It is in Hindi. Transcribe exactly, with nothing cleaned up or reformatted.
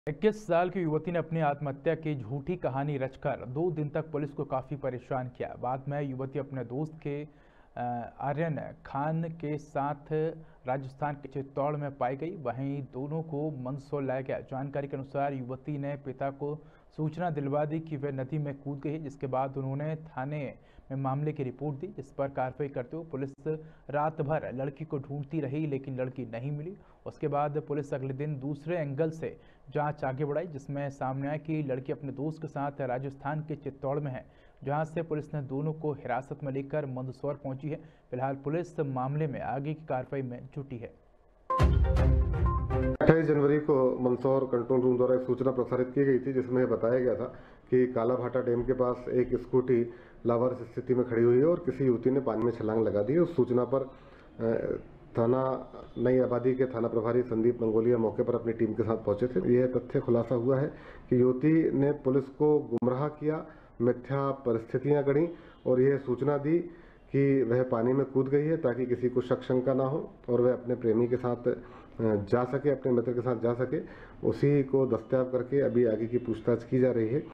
इक्कीस साल की युवती ने अपनी आत्महत्या की झूठी कहानी रचकर दो दिन तक पुलिस को काफी परेशान किया। बाद में युवती अपने दोस्त के अ, आर्यन खान के साथ राजस्थान के चित्तौड़ में पाई गई। वहीं दोनों को मंदसौर लाया गया। जानकारी के अनुसार युवती ने पिता को सूचना दिलवा दी कि वह नदी में कूद गई, जिसके बाद उन्होंने थाने में मामले की रिपोर्ट दी, जिस पर कार्रवाई करते हुए पुलिस रात भर लड़की को ढूंढती रही, लेकिन लड़की नहीं मिली। उसके बाद पुलिस अगले दिन दूसरे एंगल से जांच आगे बढ़ाई, जिसमें सामने आया कि लड़की अपने दोस्त के साथ राजस्थान के चित्तौड़ में है, जहां से पुलिस ने दोनों को हिरासत में लेकर मंदसौर पहुंची है। फिलहाल पुलिस मामले में आगे की कार्रवाई में जुटी है। अट्ठाईस जनवरी को मंदसौर कंट्रोल रूम द्वारा एक सूचना प्रसारित की गई थी, जिसमें बताया गया था कि कालाभाटा डैम के पास एक स्कूटी लावारिस स्थिति में खड़ी हुई है और किसी युवती ने पानी में छलांग लगा दी। उस सूचना पर थाना नई आबादी के थाना प्रभारी संदीप मंगोलिया मौके पर अपनी टीम के साथ पहुंचे थे। यह तथ्य खुलासा हुआ है कि युवती ने पुलिस को गुमराह किया, मिथ्या परिस्थितियां गढ़ी और यह सूचना दी कि वह पानी में कूद गई है ताकि किसी को शक शंका ना हो और वह अपने प्रेमी के साथ जा सके, अपने मित्र के साथ जा सके। उसी को दस्तयाब करके अभी आगे की पूछताछ की जा रही है।